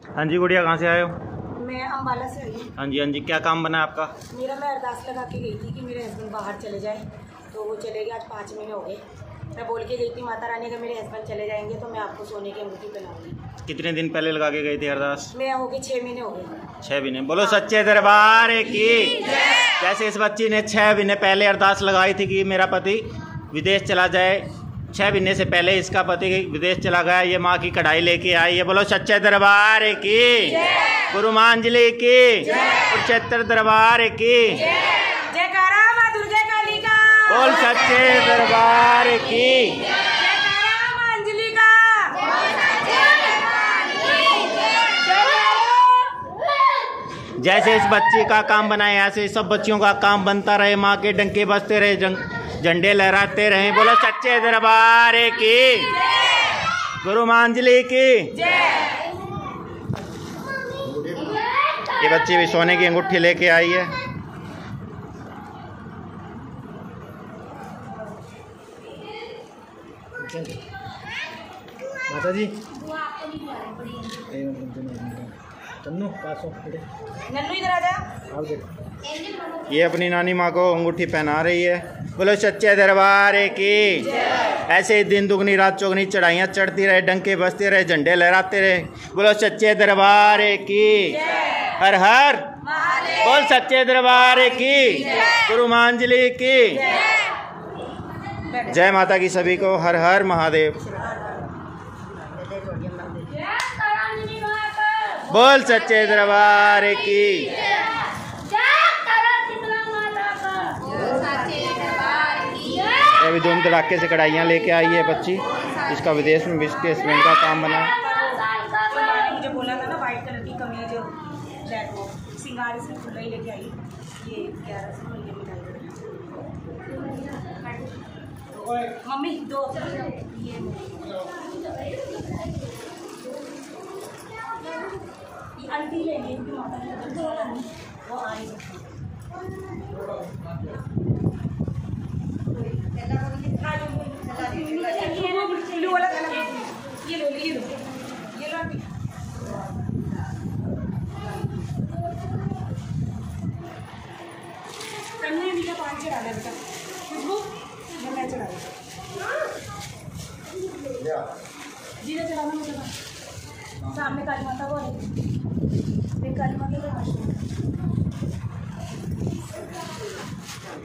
हाँ जी गुड़िया, कहाँ से आए हो? मैं अम्बाला से आई हूँ। हाँ जी, क्या काम बना है आपका? मैं अरदास लगा के गई थी कि मेरे हस्बैंड बाहर चले जाए, तो वो चले गए। आज 5 महीने हो गए। मैं बोल के गई थी माता रानी का मेरे हस्बैंड चले जाएंगे तो मैं आपको सोने की अंगूठी पहनाऊंगी। कितने दिन पहले लगा के गई थी अरदास? मैं हो गई 6 महीने हो गए। 6 महीने। बोलो सच्चे दरबार की। जैसे इस बच्ची ने 6 महीने पहले अरदास लगाई थी कि मेरा पति विदेश चला जाए। 6 महीने से पहले इसका पति विदेश चला गया। ये माँ की कढ़ाई लेके आई है। बोलो सच्चे दरबार की। गुरु मांजली की। कुरुक्षेत्र दरबार की। जयकारा माँ दुर्गा काली का। बोल सच्चे दरबार की। जयकारा माँ अंजलि का। जैसे इस बच्ची का काम बनाए, ऐसे सब बच्चियों का काम बनता रहे। माँ के डंके बजते रहे, झंडे लहराते रहे। बोलो सच्चे दरबार की। गुरु मांजली की। ये बच्ची भी सोने की अंगूठी लेके आई है। माता जी नन्नू इधर आ जा। ये अपनी नानी माँ को अंगूठी पहना रही है। बोलो सच्चे दरबार की। ऐसे ही दिन दुगनी रात चौगनी चढ़ाइयाँ चढ़ती रहे, डंके बजते रहे, झंडे लहराते रहे। बोलो सच्चे दरबार की। हर हर बोल सच्चे दरबार की। गुरु मांजली की। जय माता की सभी को। हर हर महादेव। बोल सच्चे दरबार की। अभी धूम धड़ाके से कढ़ाइयाँ लेके आई है बच्ची। इसका विदेश में इसके हस्बैंड का काम बना है। मुझे बोला था ना व्हाइट कलर की कमीज ब्लैक वो सिंगार से खुला ही लेके आई। ये 1100 की मिठाई। मम्मी 2 ये आंटी लेंगे वो आई। ब्लू वाला ये लो ये लो ये लो आंटी। कन्या मीठा पानी चढ़ा बेटा। खुशबू मैं चढ़ा जीरा चढ़ाना मुझे सामने काली माता को काली माता को